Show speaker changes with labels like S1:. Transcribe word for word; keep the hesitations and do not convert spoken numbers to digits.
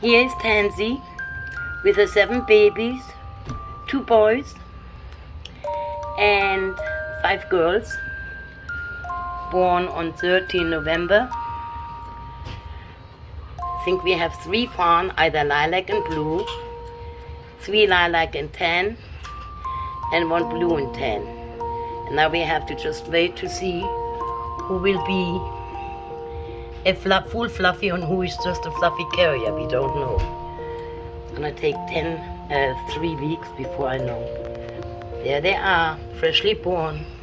S1: Here is Tanzie with her seven babies, two boys and five girls, born on thirteenth November. I think we have three fawn, either lilac and blue, three lilac and tan, and one blue and tan. And now we have to just wait to see who will be a fluff, full fluffy and who is just a fluffy carrier. We don't know. It's gonna take ten, uh, three weeks before I know. There they are, freshly born.